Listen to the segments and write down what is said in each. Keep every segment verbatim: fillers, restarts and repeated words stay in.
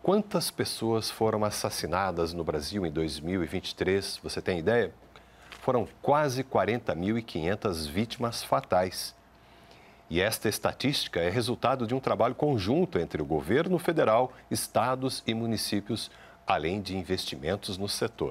Quantas pessoas foram assassinadas no Brasil em dois mil e vinte e três? Você tem ideia? Foram quase quarenta mil e quinhentas vítimas fatais. E esta estatística é resultado de um trabalho conjunto entre o governo federal, estados e municípios, além de investimentos no setor.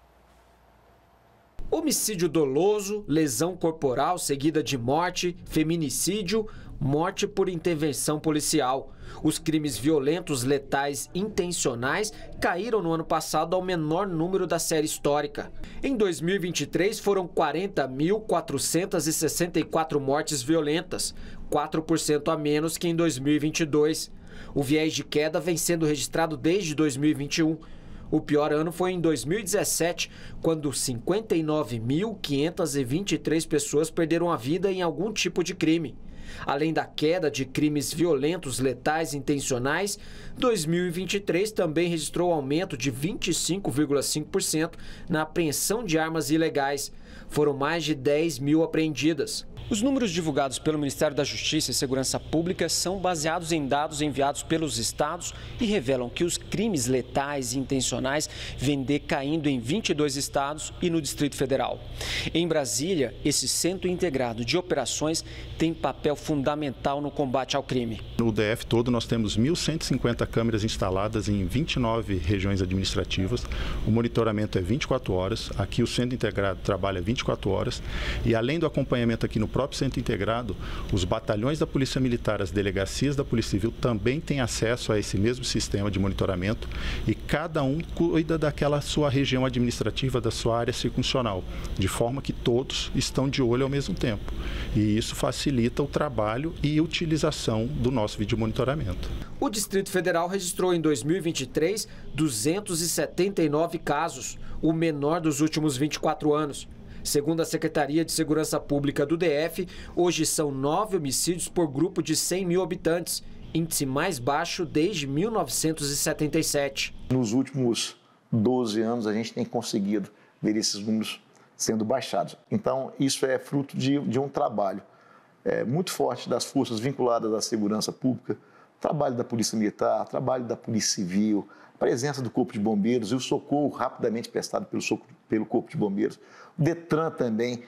Homicídio doloso, lesão corporal seguida de morte, feminicídio, morte por intervenção policial. Os crimes violentos, letais, intencionais caíram no ano passado ao menor número da série histórica. Em dois mil e vinte e três foram quarenta mil quatrocentas e sessenta e quatro mortes violentas, quatro por cento a menos que em dois mil e vinte e dois. O viés de queda vem sendo registrado desde dois mil e vinte e um. O pior ano foi em dois mil e dezessete, quando cinquenta e nove mil quinhentas e vinte e três pessoas perderam a vida em algum tipo de crime. Além da queda de crimes violentos, letais e intencionais, dois mil e vinte e três também registrou aumento de vinte e cinco vírgula cinco por cento na apreensão de armas ilegais. Foram mais de dez mil apreendidas. Os números divulgados pelo Ministério da Justiça e Segurança Pública são baseados em dados enviados pelos estados e revelam que os crimes letais e intencionais vêm decaindo em vinte e dois estados e no Distrito Federal. Em Brasília, esse Centro Integrado de Operações tem papel fundamental no combate ao crime. No D F todo nós temos mil cento e cinquenta câmeras instaladas em vinte e nove regiões administrativas. O monitoramento é vinte e quatro horas. Aqui o Centro Integrado trabalha vinte e quatro horas. E além do acompanhamento aqui no próprio Centro Integrado, os batalhões da Polícia Militar, as delegacias da Polícia Civil também têm acesso a esse mesmo sistema de monitoramento e cada um cuida daquela sua região administrativa, da sua área circuncional, de forma que todos estão de olho ao mesmo tempo. E isso facilita o trabalho e utilização do nosso vídeo monitoramento. O Distrito Federal registrou em dois mil e vinte e três duzentos e setenta e nove casos, o menor dos últimos vinte e quatro anos. Segundo a Secretaria de Segurança Pública do D F, hoje são nove homicídios por grupo de cem mil habitantes, índice mais baixo desde mil novecentos e setenta e sete. Nos últimos doze anos, a gente tem conseguido ver esses números sendo baixados. Então, isso é fruto de, de um trabalho é, muito forte das forças vinculadas à segurança pública, trabalho da Polícia Militar, trabalho da Polícia Civil, presença do Corpo de Bombeiros e o socorro rapidamente prestado pelo, pelo Corpo de Bombeiros. O DETRAN também,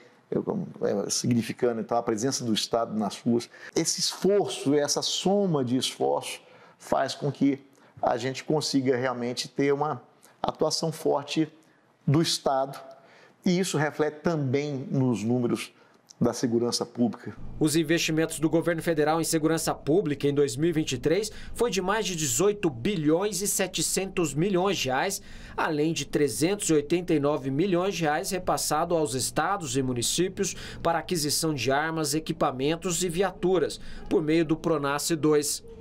é, significando então, a presença do Estado nas ruas. Esse esforço, essa soma de esforço faz com que a gente consiga realmente ter uma atuação forte do Estado e isso reflete também nos números da segurança pública. Os investimentos do governo federal em segurança pública em dois mil e vinte e três foi de mais de dezoito bilhões e setecentos milhões de reais, além de trezentos e oitenta e nove milhões de reais repassado aos estados e municípios para aquisição de armas, equipamentos e viaturas, por meio do PRONASSE dois.